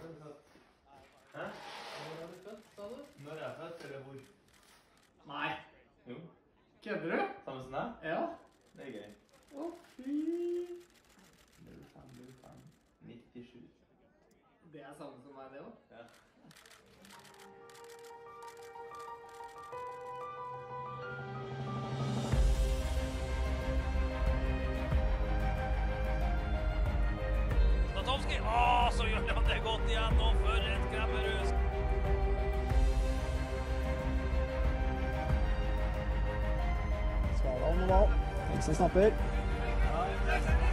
Hæ? Når er du født, sa du? Når er jeg født, eller hvor? Nei. Jo. Kødder du? Samme som deg? Ja. Det er gøy. Å, fy. 97. Det er samme som meg, det også. Ja. Statovski, så gjør han det godt igjen, og for et kremmerhus. Skala om noe. Eksen snapper.